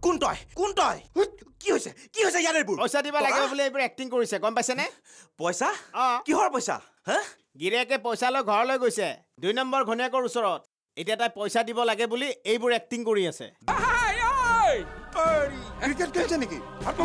কোন তই কি হৈছে ইয়াৰ এইবোৰ পইচা দিবা লাগে বুলি এইবোৰ এক্টিং কৰিছে গম পাইছে নে পইচা কিহৰ পইচা হা গিৰেকে পইচা লৈ ঘৰলৈ গৈছে 2 নম্বৰ ঘনীয়াকৰ ওচৰত এতিয়া তাই পইচা দিব লাগে বুলি এইবোৰ এক্টিং কৰি আছে ক্ৰিকেট খেলছে নেকি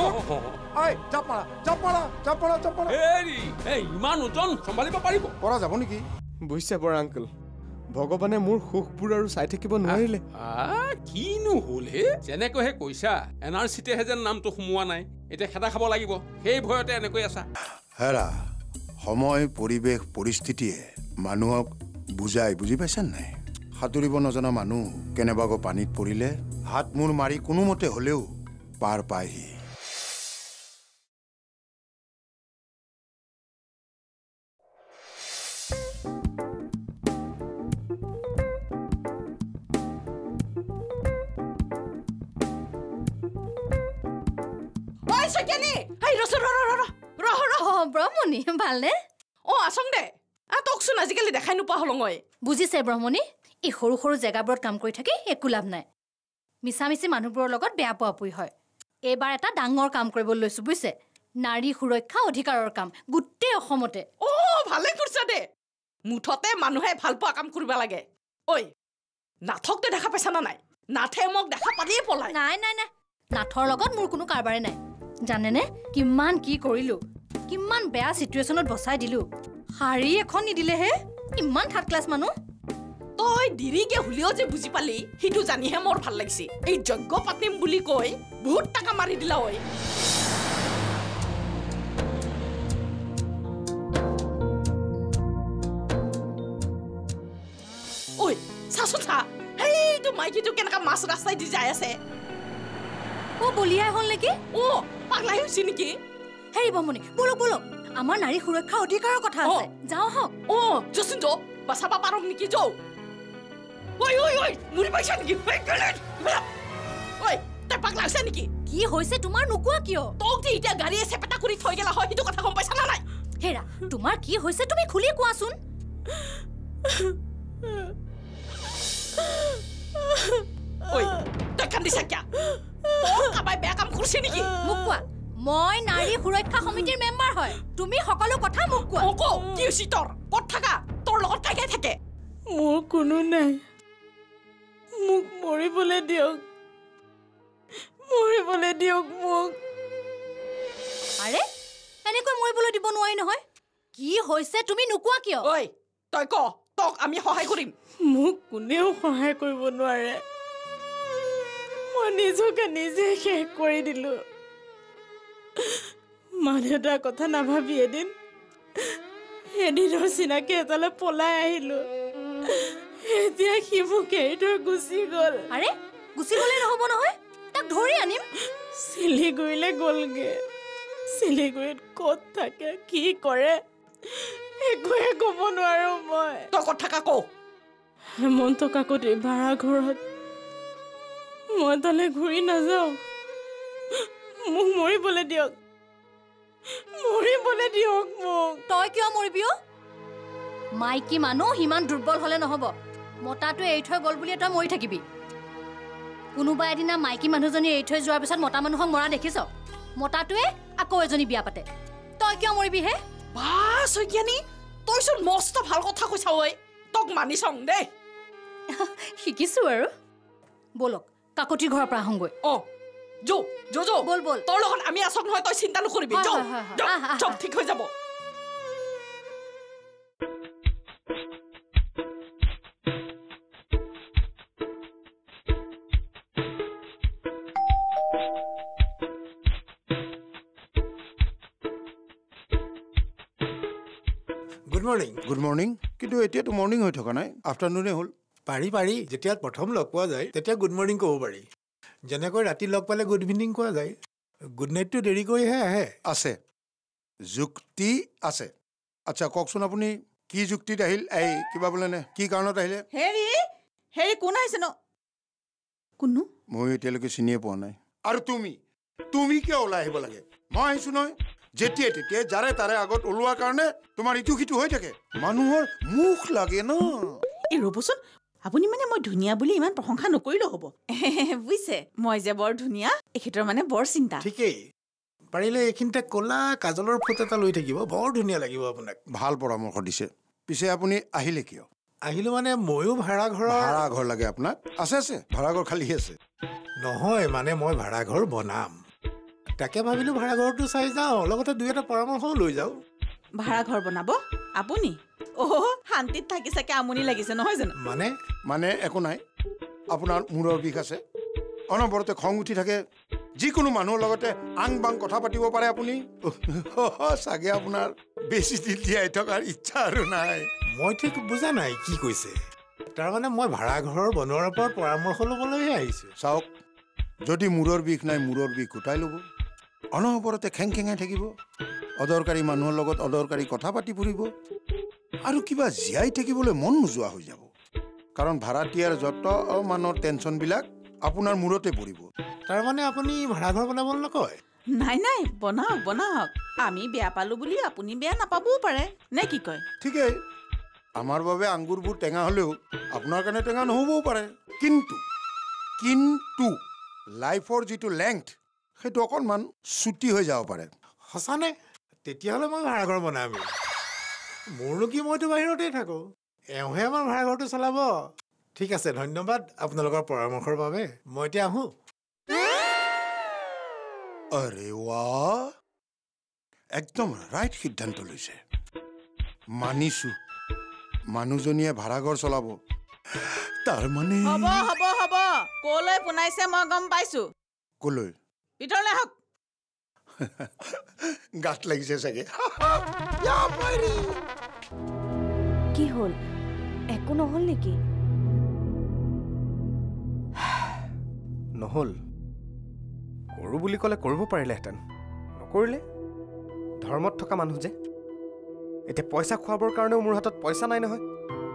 ইমান ওজন চম্ভালিব পাৰিব পৰা যাব নেকি বুজিছে বৰ আংকল ভগৱানে মোৰ সুখবোৰ আৰু চাই থাকিব নোৱাৰিলে কিনো হ'ল হে যেনেকৈহে কৈছা NRCতেহে যেন নামটো সোমোৱা নাই এতিয়া খেদা খাব লাগিব সেই ভয়তে এনেকৈ আছা হেৰা সময় পৰিৱেশ পৰিস্থিতিয়ে মানুহক বুজাই বুজি পাইছেন নাই সাঁতুৰিব নজনা মানুহ কেনেবাকৈ পানীত পৰিলে হাত মূৰ মাৰি কোনোমতে হ'লেও পাৰ পায়হি ব্ৰহ্মণি ভালনে আছং দে তকচোন আজিকালি দেখাই নোপোৱা হলো মই বুজিছে ব্ৰহ্মণি এই সৰু সৰু জেগাবোৰত কাম কৰি থাকি একো লাভ নাই মিছামিছি মানুহবোৰৰ লগত বেয়া পোৱাপুই হয় এইবাৰ এটা ডাঙৰ কাম কৰিবলৈ লৈছো বুজিছে নাৰী সুৰক্ষা অধিকাৰৰ কাম গোটেই অসমতে ভালে কৰিছা দে মুঠতে মানুহে ভাল পোৱা কাম কৰিব লাগে ঐ নাথকতে দেখা পাইছা না নাই নাথে মোক দেখা পালিয়ে পলাই নাই নাথৰ লগত মোৰ কোনো কাৰবাৰে নাই জানেনে কিমান কি কৰিলো কিমান বেয়া সিচুৱেচনত বসাই দিলো হাৰি এখন নিদিলে হে ইমান থাৰ্ড ক্লাছ মানুহ তই দিৰিকে হুলিও যে বুজি পালি হিটো জানিহে মোৰ ভাল লাগিছে এই যজ্ঞ পাতিম বুলি কৈ বহুত টাকা মাৰি দিলা ঐ চাচোথা হেইটো মাইকিটো কেনেকা মাছ ৰাস্তাই দি যাই আছে বলিয়াই হল নেকি পাগলাই হৈছে নেকি হেৰি বমনি বলক আমাৰ নাৰী সুৰক্ষা অধিকাৰৰ কথা আছে যাও হক জসিন যো বাসাবা পাৰক নেকি যো ঐ মুৰি পাইছা নেকি ঐ তই পাগলা হৈছে নেকি কি হৈছে তোমাৰ নুকুৱা কিয় তোক যে এতিয়া গাড়ীয়ে চেপেটা কৰি থৈ গেলা হয় সেইটো কথা গম পাইছা না নাই হেৰা তোমাৰ কি হৈছে তুমি খুলি কোৱাচোন ঐ তই কান্দিছা কিয়া তোক কাবাই বেয়া কাম কৰিছে নেকি মোক কোৱা মই নাৰী সুৰক্ষা সমিতিৰ মেম্বাৰ হয় তুমি সকলো কথা মোক কোৱা কি হৈছে তোৰ ক'ত থাকা তোৰ লগত কাকে থাকে মোৰ কোনো নাই মোক মৰিবলৈ দিয়ক মোক আৰে এনেকৈ মৰিবলৈ দিব নোৱাৰি নহয় কি হৈছে তুমি নুকুৱা কিয় ঐ তই ক তোক আমি সহায় কৰিম মোক কোনেও সহায় কৰিব নোৱাৰে মই নিজকে নিজে শেষ কৰি দিলো মা-দেউতাৰ কথা নাভাবি এদিনৰ চিনাকি এটালৈ পলাই আহিলো এতিয়া সি মোক এৰি থৈ গুচি গ'ল আৰে গুচি গ'লে নহ'ব নহয় তাক ধৰি আনিম শিলিগুৰিলৈ গ'লগে শিলিগুৰিত ক'ত থাকে কি কৰে একোৱে ক'ব নোৱাৰো মই তই ক'ত থাকা কওঁ হেমন্ত কাকতি ভাড়াঘৰত মই তালৈ ঘূৰি নাযাওঁ মোক মৰিবলৈ দিয়ক মোক তই কিয় মৰিবি মাইকী মানুহ ইমান দুৰ্বল হলে নহ'ব মতাটো এৰি থৈ গ'ল বুলি তই মৰি থাকিবি কোনোবা এদিনা মাইকী মানুহজনী এৰি থৈ যোৱাৰ পিছত মতা মানুহক মৰা দেখিছ মতাটোৱে আকৌ এজনী বিয়া পাতে তই কিয় মৰিবি হে বাস হৈকিয়ানি তইচোন মস্ত ভাল কথা কৈছা ঐ তোক মানি চং দেই শিকিছো আৰু বলক কাকতিৰ ঘৰৰ পৰা আহোগৈ যো বল তোৰ লগত আমি আছক নহয় তই চিন্তা নকৰিবি চব ঠিক হৈ যাব গুড মৰ্নিং কিন্তু এতিয়াতো মৰ্নিং হৈ থকা নাই আফটাৰনুনে হ'ল পাৰি যেতিয়া প্ৰথম লগ পোৱা যায় তেতিয়া গুড মৰ্নিং ক'ব পাৰি যেনেকৈ ৰাতি লগ পালে গুড ইভিনিং কোৱা যায় গুড নাইটটো দেৰি কৰিহে আহে আছে যুক্তি আছে আচ্ছা কওকচোন আপুনি কি যুক্তিত আহিল এই কিবা বোলে নে কি কাৰণত আহিলে হেৰি কোন আহিছে ন কোন মই এতিয়ালৈকে চিনিয়ে পোৱা নাই আৰু তুমি কিয় ওলাই আহিব লাগে মই আহিছো নহয় যেতিয়া তেতিয়া যাৰে তাৰে আগত ওলোৱাৰ কাৰণে তোমাৰ ইটো সিটো হৈ থাকে মানুহৰ মুখ লাগে ন এই ৰ'বচোন আপুনি মানে মই ধুনীয়া বুলি ইমান প্ৰশংসা নকৰিলেও হ'ব বুজিছে মই যে বৰ ধুনীয়া এখেতৰ মানে বৰ চিন্তা ঠিকেই পাৰিলে এইখিনিতে ক'লা কাজলৰ ফুট এটা লৈ থাকিব বৰ ধুনীয়া লাগিব আপোনাক ভাল পৰামৰ্শ দিছে পিছে আপুনি আহিলে কিয় আহিলো মানে ময়ো ভাড়াঘৰ লাগে আপোনাক আছে ভাড়াঘৰ খালী আছে নহয় মানে মই ভাড়াঘৰ বনাম তাকে ভাবিলো ভাড়াঘৰটো চাই যাওঁ লগতে দুই এটা পৰামৰ্শও লৈ যাওঁ ভাড়াঘৰ বনাব আপুনি শান্তিত থাকি চাগে আমনি লাগিছে নহয় জানো মানে একো নাই আপোনাৰ মূৰৰ বিষ আছে অনবৰতে খং উঠি থাকে যিকোনো মানুহৰ লগতে আং বাং কথা পাতিব পাৰে আপুনি চাগে আপোনাৰ বেছি দিন জীয়াই থকাৰ ইচ্ছা আৰু নাই মই ঠিক বুজা নাই কি কৈছে তাৰমানে মই ভাড়াঘৰ বনোৱাৰ ওপৰত পৰামৰ্শ ল'বলৈহে আহিছোঁ চাওক যদি মূৰৰ বিষ নাই মূৰৰ বিষ গোটাই ল'ব অনবৰতে খেংখেঙাই থাকিব অদৰকাৰী মানুহৰ লগত অদৰকাৰী কথা পাতি ফুৰিব আৰু কিবা জীয়াই থাকিবলৈ মন নোযোৱা হৈ যাব কাৰণ ভাড়াতীয়াৰ যত মানুহৰ টেনশ্যনবিলাক আপোনাৰ মূৰতে পৰিব তাৰমানে আপুনি ভাড়াঘৰ বনাবলৈ নকয় নাই বনাওক আমি বেয়া পালো বুলি আপুনি বেয়া নাপাবও পাৰে নে কি কয় ঠিকেই আমাৰ বাবে আঙুৰবোৰ টেঙা হ'লেও আপোনাৰ কাৰণে টেঙা নহ'বও পাৰে কিন্তু লাইফৰ যিটো লেংথ সেইটো অকণমান চুটি হৈ যাব পাৰে সঁচানে তেতিয়াহ'লে মই ভাড়াঘৰ বনামেই মোৰনো কি মইতো বাহিৰতেই থাকোঁ এওঁহে আমাৰ ভাড়াঘৰটো চলাব ঠিক আছে ধন্যবাদ আপোনালোকৰ পৰামৰ্শৰ বাবে মই এতিয়া আহোঁ আৰে ৱাহ একদম ৰাইট সিদ্ধান্ত লৈছে মানিছো মানুহজনীয়ে ভাড়াঘৰ চলাব তাৰমানে হ'ব কলৈ পোনাইছে মই গম পাইছো কলৈ ভিতৰলৈ আহক গাত লাগিছে চাগে কি হ'ল একো নহ'ল নেকি নহ'ল কৰোঁ বুলি ক'লে কৰিব পাৰিলেহেঁতেন নকৰিলে ধৰ্মত থকা মানুহ যে এতিয়া পইচা খুৱাবৰ কাৰণেও মোৰ হাতত পইচা নাই নহয়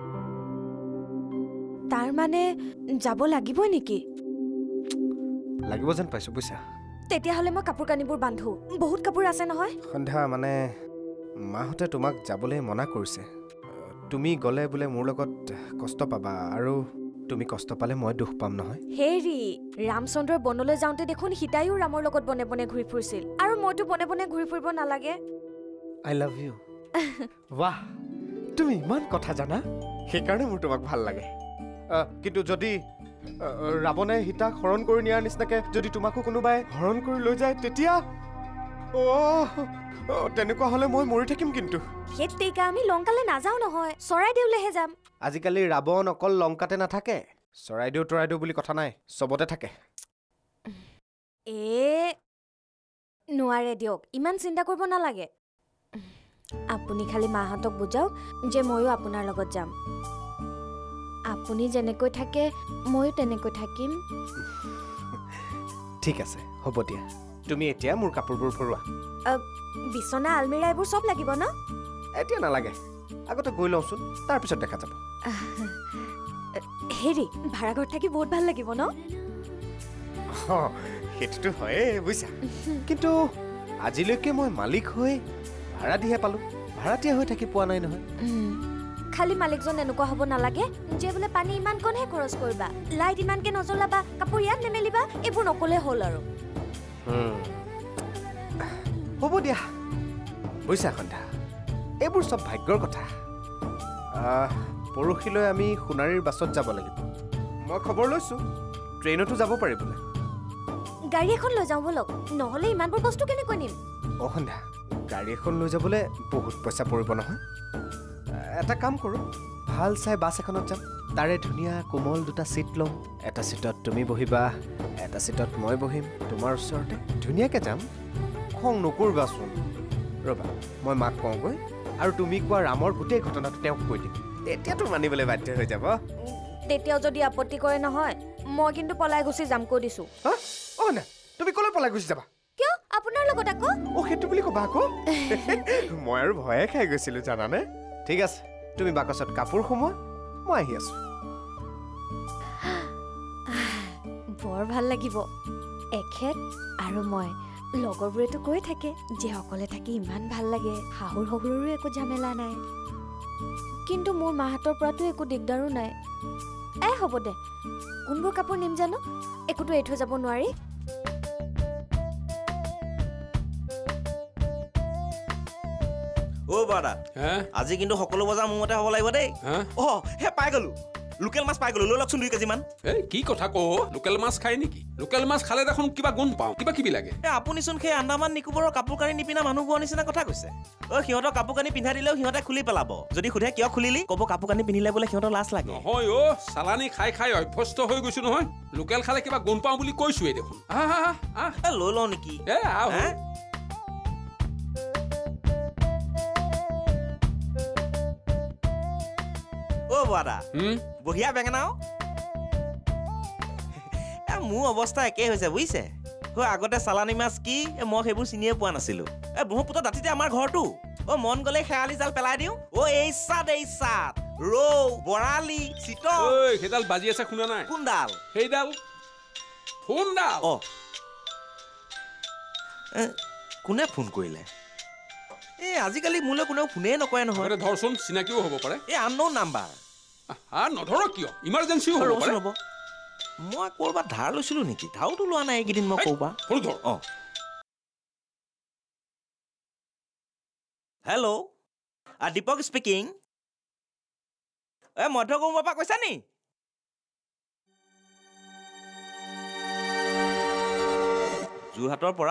তাৰ মানে যাব লাগিবই নেকি লাগিব যেন পাইছোঁ বুইছা তেতিয়াহ'লে মই কাপোৰ কানিবোৰ বান্ধো বহুত কাপোৰ আছে নহয় সন্ধ্যা মানে মাহঁতে তোমাক যাবলৈ মনা কৰিছে তুমি গ'লে বোলে মোৰ লগত কষ্ট পাবা আৰু তুমি কষ্ট পালে মই দুখ পাম নহয় হেৰি ৰামচন্দ্ৰৰ বনলৈ যাওঁতে দেখোন সীতাইও ৰামৰ লগত বনে বনে ঘূৰি ফুৰিছিল আৰু মইতো বনে বনে ঘূৰি ফুৰিব নালাগে আই লাভ ইউ বাহ তুমি ইমান কথা জানা সেইকাৰণে মোৰ তোমাক ভাল লাগে কিন্তু যদি ৰাৱণে সীতাক হৰণ কৰি নিয়াৰ নিচিনাকে যদি তোমাকো কোনোবাই হৰণ কৰি লৈ যায় তেতিয়া তেনেকুৱা হ'লে মই মৰি থাকিম কিন্তু সেইতেইকা আমি লংকালে নাযাওঁ নহয় চৰাইদেউলেহে যাম আজিকালি ৰাৱণ অকল লংকাতে নাথাকে চৰাইদেউ তৰাইদেউ বুলি কথা নাই চবতে থাকে নোৱাৰে দিয়ক ইমান চিন্তা কৰিব নালাগে আপুনি খালি মাহঁতক বুজাওক যে ময়ো আপোনাৰ লগত যাম আপুনি যেনেকৈ থাকে ময়ো তেনেকৈ থাকিম ঠিক আছে হ'ব দিয়া তুমি এতিয়া মোৰ কাপোৰবোৰ ভৰোৱা বিছনা আলমিৰা এইবোৰ চব লাগিব ন এতিয়া নালাগে আগতে গৈ লওঁচোন তাৰপিছত দেখা যাব হেৰি ভাড়াঘৰত থাকি বহুত ভাল লাগিব ন সেইটোতো হয়ে বুজিছা কিন্তু আজিলৈকে মই মালিক হৈ ভাড়া দিহে পালোঁ ভাড়াতীয়া হৈ থাকি পোৱা নাই নহয় খালি মালিকজন এনেকুৱা হ'ব নালাগে যে বোলে পানী ইমানকণহে খৰচ কৰিবা লাইট ইমানকে নজ্বলাবা কাপোৰ ইয়াত নেমেলিবা এইবোৰ নকলে হ'ল আৰু হ'ব দিয়া বুজিছা সন্ধ্যা এইবোৰ চব ভাগ্যৰ কথা পৰহিলৈ আমি সোণাৰীৰ বাছত যাব লাগিব মই খবৰ লৈছোঁ ট্ৰেইনতো যাব পাৰি বোলে গাড়ী এখন লৈ যাওঁ বলক নহ'লে ইমানবোৰ বস্তু কেনেকৈ নিম সন্ধ্যা গাড়ী এখন লৈ যাবলৈ বহুত পইচা পৰিব নহয় এটা কাম কৰোঁ ভাল চাই বাছ এখনত যাম তাৰে ধুনীয়া কোমল দুটা ছিট ল'ম এটা ছিটত তুমি বহিবা এটা ছিটত মই বহিম তোমাৰ ওচৰতে ধুনীয়াকৈ যাম খং নকৰিবাচোন ৰ'বা মই মাক কওঁগৈ আৰু তুমি কোৱা ৰামৰ গোটেই ঘটনাটো তেওঁক কৈ দিম তেতিয়াতো মানিবলৈ বাধ্য হৈ যাব তেতিয়াও যদি আপত্তি কৰে নহয় মই কিন্তু পলাই গুচি যাম কৈ দিছোঁ না তুমি ক'লৈ পলাই গুচি যাবা কিয় আপোনাৰ লগত আকৌ সেইটো বুলি ক'বা আকৌ মই আৰু ভয়ে খাই গৈছিলোঁ জানানে ঠিক আছে তুমি বাকচত কাপোৰ সোমোৱা মই আহি আছোঁ বৰ ভাল লাগিব এখেত আৰু মই লগৰবোৰেতো কৈ থাকে যে অকলে থাকি ইমান ভাল লাগে শাহুৰ শহুৰৰো একো ঝামেলা নাই কিন্তু মোৰ মাহঁতৰ পৰাতো একো দিগদাৰো নাই হ'ব দে কোনবোৰ কাপোৰ নিম জানো একোটো এৰি থৈ যাব নোৱাৰি ও বাদা আজি কিন্তু সকলো বজাৰ মোৰ মতে হ'ব লাগিব দেই হে পাই গলো লোকেল মাছ পাই গলো লৈ লওকচোন 2 কেজি মান কি কথা কও লোকেল মাছ খাই নেকি লোকেল মাছ খালে দেখোন কিবা গুণ পাওঁ কিবা কিবি লাগে আপুনিচোন সেই আন্দামান নিকোবৰৰ কাপোৰ কানি নিপিনা মানুহবোৰৰ নিচিনা কথা কৈছে সিহঁতৰ কাপোৰ কানি পিন্ধা দিলেও সিহঁতে খুলি পেলাব যদি সোধে কিয় খুলিলি ক'ব কাপোৰ কানি পিন্ধিলে বোলে সিহঁতৰ লাজ লাগে নহয় চালানি খাই খাই অভ্যস্ত হৈ গৈছো নহয় লোকেল খালে কিবা গুণ পাওঁ বুলি কৈছোৱে দেখোন লৈ লওঁ নেকি বাদা বঢ়িয়া বেঙেনাও মোৰ অৱস্থা একেই হৈছে বুজিছে আগতে চালানী মাছ কি মই সেইবোৰ চিনিয়ে পোৱা নাছিলো ব্ৰহ্মপুত্ৰ দাঁতিতে আমাৰ ঘৰটো মন গ'লে শেৱালি জাল পেলাই দিওঁ এই চাত ৰৌ বৰালি চিতল সেইডাল বাজি আছে শুনা নাই কোনডাল সেইডাল ফোনডাল কোনে ফোন কৰিলে আজিকালি মোলৈ কোনেও ফোনেই নকৰে নহয় ধৰচোন চিনাকিও হ'ব পাৰে আননোন নাম্বাৰ নধৰ কিয় ইমাৰ্জেঞ্চিও হ'ব পাৰে মই ক'ৰবাত ধাৰ লৈছিলো নেকি ধাৰটো লোৱা নাই এইকেইদিন মই ক'ৰবাত হেল্ল' দীপক স্পিকিং মধ্য কুমুৰৰ পৰা কৈছা নি যোৰহাটৰ পৰা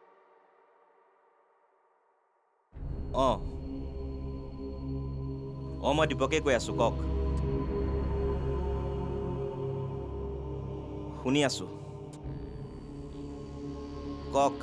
মই দীপকে কৈ আছো কওক শুনি আছো কওক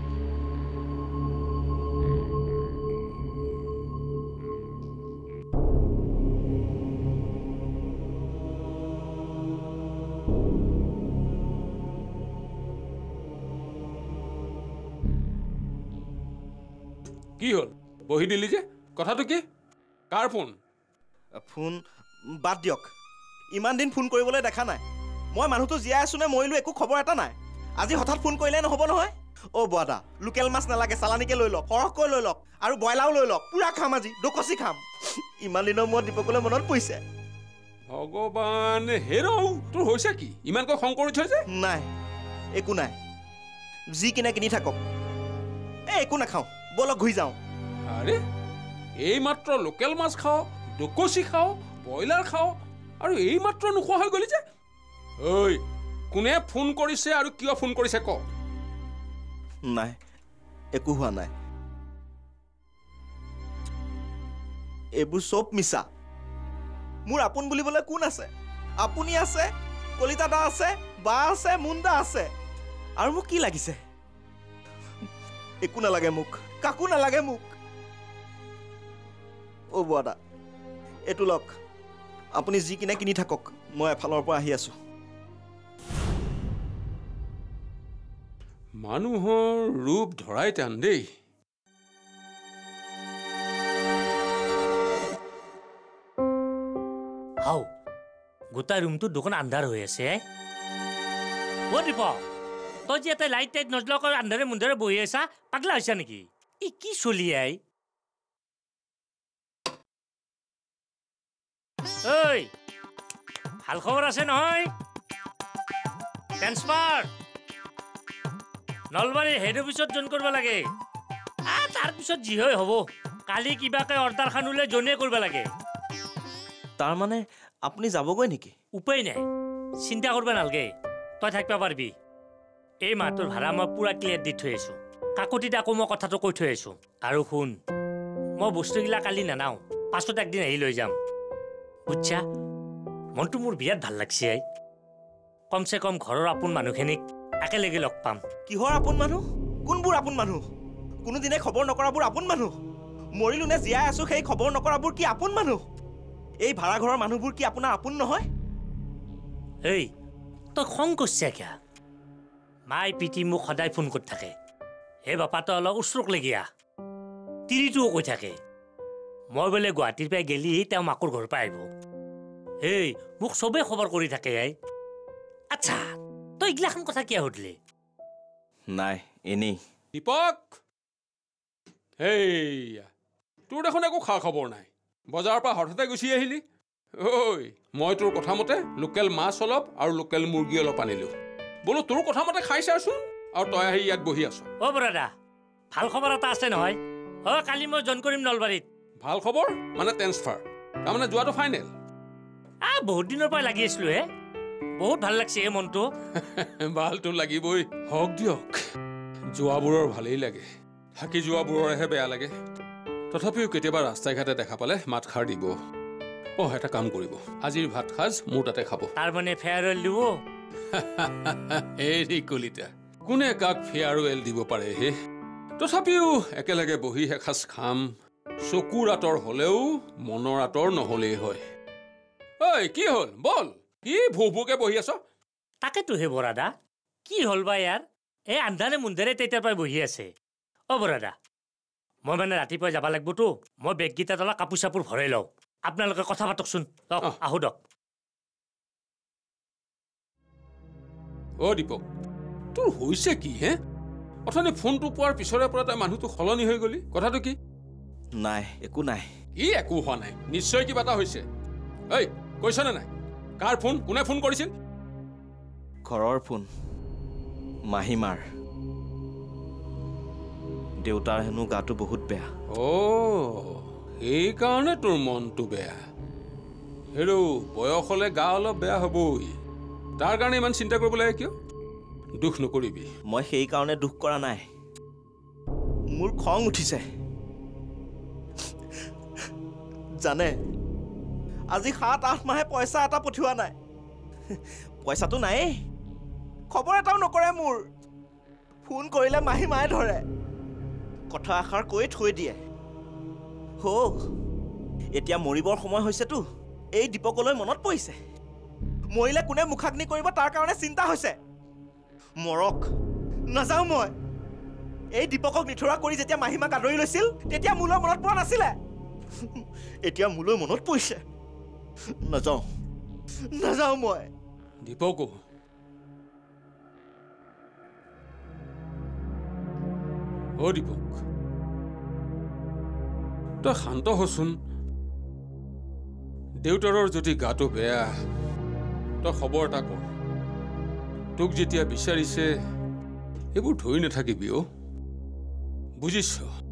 কি হ'ল বহি দিলি যে কথাটো কি কাৰ ফোন ফোন বাদ দিয়ক ইমান দিন ফোন কৰিবলৈ দেখা নাই মই মানুহটো জীয়াই আছো নে মৰিলো একো খবৰ এটা নাই আজি হঠাৎ ফোন কৰিলে নহ'ব নহয় বুৱাদা লোকেল মাছ নালাগে চালানিকে লৈ লওক সৰহকৈ লৈ লওক আৰু ব্ৰইলাৰো লৈ লওক পুৰা খাম আজি দকচি খাম ইমান দিনৰ মূৰত দীপকলৈ মনত পৰিছে ভগৱান হেৰৌ তোৰ হৈছে কি ইমানকৈ খং কৰি থৈছে নাই একো নাই যি কিনি থাকক একো নাখাওঁ বলক ঘূৰি যাওঁ আৰে এইমাত্ৰ লোকেল মাছ খাওঁ দকচি খাওঁ ব্ৰইলাৰ খাওঁ আৰু এইমাত্ৰ নোখোৱা হৈ গলি যে কোনে ফোন কৰিছে আৰু কিয় ফোন কৰিছে ক নাই একো হোৱা নাই এইবোৰ চব মিছা মোৰ আপোন বুলিবলৈ কোন আছে আপুনি আছে কলিতা দা আছে বা আছে মুন্দা আছে আৰু মোক কি লাগিছে একো নালাগে মোক কাকো নালাগে মোক বুৱাদা এইটো লওক আপুনি যি কিনি থাকক মই এফালৰ পৰা আহি আছো মানুহৰ ৰূপ ধৰাই টান দেই হাও গোটা ৰুমটো দুখন আন্ধাৰ হৈ আছে দীপক তই যে এটা লাইট টাইট নজলকৰ আন্ধাৰে মুন্ধাৰে বহি আছা পাগলা হৈছা নেকি কি চলি ভাল খবৰ আছে নহয় ট্ৰেন্সফাৰ নলবাৰীৰ হেড অফিচত জইন কৰিব লাগে তাৰপিছত যি হয় হ'ব কালি কিবাকে অৰ্ডাৰখন উলিয়াই জইনে কৰিব লাগে তাৰমানে আপুনি যাবগৈ নেকি উপায় নাই চিন্তা কৰিব নালাগে তই থাকিব পাৰিবি এই মাহটোৰ ভাড়া মই পুৰা ক্লিয়াৰ দি থৈ আছো কাকতিত আকৌ মই কথাটো কৈ থৈ আছো আৰু শুন মই বস্তুগিলা কালি নানাও পাছত একদিন আহি লৈ যাম বুজিছা মনটো মোৰ বিৰাট ভাল লাগছে কমচে কম ঘৰৰ আপোন মানুহখিনিক একেলগে লগ পাম কিহৰ আপোন মানুহ কোনবোৰ আপোন মানুহ কোনোদিনে খবৰ নকৰাবোৰ আপোন মানুহ মৰিলো নে জীয়াই আছো সেই খবৰ নকৰাবোৰ কি আপোন মানুহ এই ভাড়াঘৰৰ মানুহবোৰ কি আপোনাৰ আপোন নহয় তই খং কৰিছা কিয়া মাই পিটি মোক সদায় ফোন কৰি থাকে হে বাপা তই অলপ উচৰক লগীয়া তিৰিটোও কৈ থাকে মই বোলে গুৱাহাটীৰ পৰা গেলি তেওঁ মাকৰ ঘৰৰ পৰা আহিব মোক চবেই খবৰ কৰি থাকে আচ্ছা তই এইগিলাখন কথা কিয় সুধিলি নাই এনেই দীপক তোৰ দেখোন একো খা খবৰ নাই বজাৰৰ পৰা হঠাতে গুচি আহিলি ঐ মই তোৰ কথা মতে লোকেল মাছ অলপ আৰু লোকেল মুৰ্গী অলপ আনিলোঁ বোলো তোৰ কথা মতে খাই চাচোন আৰু তই আহি ইয়াত বহি আছ অ' বৰাদা ভাল খবৰ এটা আছে নহয় অ' কালি মই জইন কৰিম নলবাৰীত ভাল খবৰ মানে ট্ৰেন্সফাৰ তাৰমানে যোৱাটো ফাইনেল বহুত দিনৰ পৰাই লাগি আছিলোঁ হে বহুত ভাল লাগছে এই মনটো ভালটো লাগিবই হওক দিয়ক যোৱাবোৰৰ ভালেই লাগে থাকি যোৱাবোৰৰহে বেয়া লাগে তথাপিও কেতিয়াবা ৰাস্তাই ঘাটে দেখা পালে মাত খাৰ দিব এটা কাম কৰিব আজিৰ ভাত সাজ মোৰ তাতে খাব তাৰমানে ফেয়াৰৱেল দিব এই কলিতা কোনে কাক ফেয়াৰৱেল দিব পাৰে হে তথাপিও একেলগে বহি এসাঁজ খাম চকুৰ আঁতৰ হলেও মনৰ আঁতৰ নহলেই হয় ঐ কি হ'ল বল কি ভুকে বহি আছ তাকেতো হে বৰাদা কি হ'ল বা ইয়াৰ এই আন্ধাৰে মুন্ধাৰে তেতিয়াৰ পৰাই বহি আছে অ' বৰাদা মই মানে ৰাতিপুৱাই যাব লাগিবতো মই বেগকেইটাত অলপ কাপোৰ চাপোৰ ভৰাই লওঁ আপোনালোকে কথা পাতকচোন আহো দক অ' দীপক তোৰ হৈছে কি হে অথনি ফোনটো পোৱাৰ পিছৰে পৰা তই মানুহটো সলনি হৈ গলি কথাটো কি নাই একো নাই ই একো হোৱা নাই নিশ্চয় কিবা এটা হৈছে ঐ কৈছনে নাই কাৰ ফোন কোনে ফোন কৰিছিল ঘৰৰ ফোন মাহীমাৰ দেউতাৰ হেনো গাটো বহুত বেয়া সেইকাৰণে তোৰ মনটো বেয়া হেৰৌ বয়স হলে গা অলপ বেয়া হ'বই তাৰ কাৰণে ইমান চিন্তা কৰিব লাগে কিয় দুখ নকৰিবি মই সেইকাৰণে দুখ কৰা নাই মোৰ খং উঠিছে জানে আজি 7-8 মাহে পইচা এটা পঠিওৱা নাই পইচাটো নাই খবৰ এটাও নকৰে মোৰ ফোন কৰিলে মাহী মায়ে ধৰে কথা এষাৰ কৈ থৈ দিয়ে এতিয়া মৰিবৰ সময় হৈছেতো এই দীপকলৈ মনত পৰিছে মৰিলে কোনে মুখাগ্নি কৰিব তাৰ কাৰণে চিন্তা হৈছে মৰক নাযাওঁ মই এই দীপকক নিথৰা কৰি যেতিয়া মাহীমাক আদৰি লৈছিল তেতিয়া মোলৈ মনত পৰা নাছিলে এতিয়া মোলৈ মনত পৰিছে নাযাওঁ মই দীপক দীপক তই শান্ত হচোন দেউতাৰৰ যদি গাটো বেয়া তই খবৰ এটা কৰ তোক যেতিয়া বিচাৰিছে এইবোৰ ধৰি নাথাকিবি বুজিছ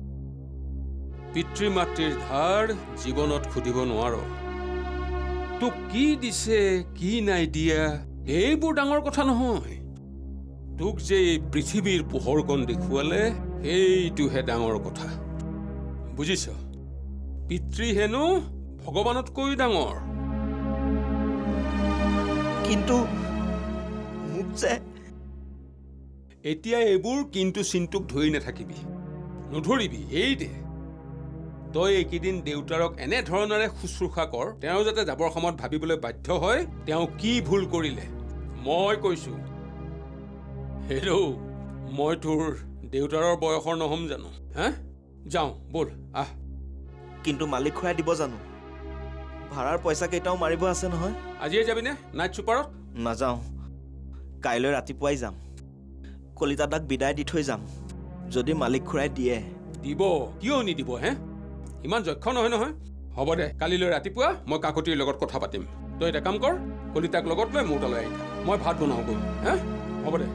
পিতৃ মাতৃৰ ধাৰ জীৱনত খুদিব নোৱাৰ তোক কি দিছে কি নাই দিয়া এইবোৰ ডাঙৰ কথা নহয় তোক যে পৃথিৱীৰ পোহৰকণ দেখুৱালে এইটোহে ডাঙৰ কথা বুজিছ পিতৃ হেনো ভগৱানতকৈ ডাঙৰ কিন্তু মোক যে এতিয়া এইবোৰ কিন্তু চিন্তুক ধৰি নাথাকিবি নধৰিবি এই দে তই এইকেইদিন দেউতাৰক এনে ধৰণেৰে শুশ্ৰূষা কৰ তেওঁ যাতে যাবৰ সময়ত ভাবিবলৈ বাধ্য হয় তেওঁ কি ভুল কৰিলে মই কৈছো হেৰৌ মই তোৰ দেউতাৰৰ বয়সৰ নহম জানো যাওঁ বল আহ কিন্তু মালিক খুৱাই দিব জানো ভাড়াৰ পইচা কেইটাও মাৰিব আছে নহয় আজিয়ে যাবিনে নাইট ছুপাৰত নাযাওঁ কাইলৈ ৰাতিপুৱাই যাম কলিতা দাক বিদায় দি থৈ যাম যদি মালিক খুৰাই দিয়ে দিব কিয় নিদিব ইমান যক্ষ নহয় হ'ব দে কালিলৈ ৰাতিপুৱা মই কাকতিৰ লগত কথা পাতিম তই এটা কাম কৰ কলিতাক লগত লৈ মোৰ তালৈ আহি মই ভাত বনাওঁ গৈ হ'ব দে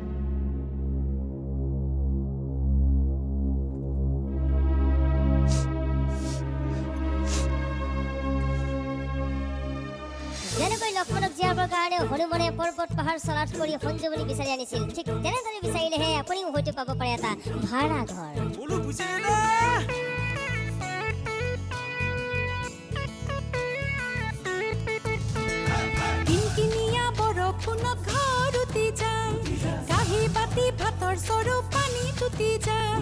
যেনেকৈ লক্ষ্মণক জীয়াবৰ কাৰণে হনুমানে পৰ্বত পাহাৰ চলাট কৰি সঞ্জীৱনী বিচাৰি আনিছিল ঠিক তেনেদৰে বিচাৰিলেহে আপুনিও হয়তো পাব পাৰে এটা ভাড়া ঘৰ কিনকিনিয়া বৰষুণত ঘৰ উটি যায় কাঁহী বাতি ভাতৰ চৰু পানী টুটি যায়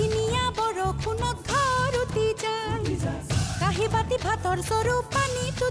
কিনকিনিয়া বৰষুণত ঘৰ উটি যায় কাঁহী বাতি ভাতৰ চৰু পানী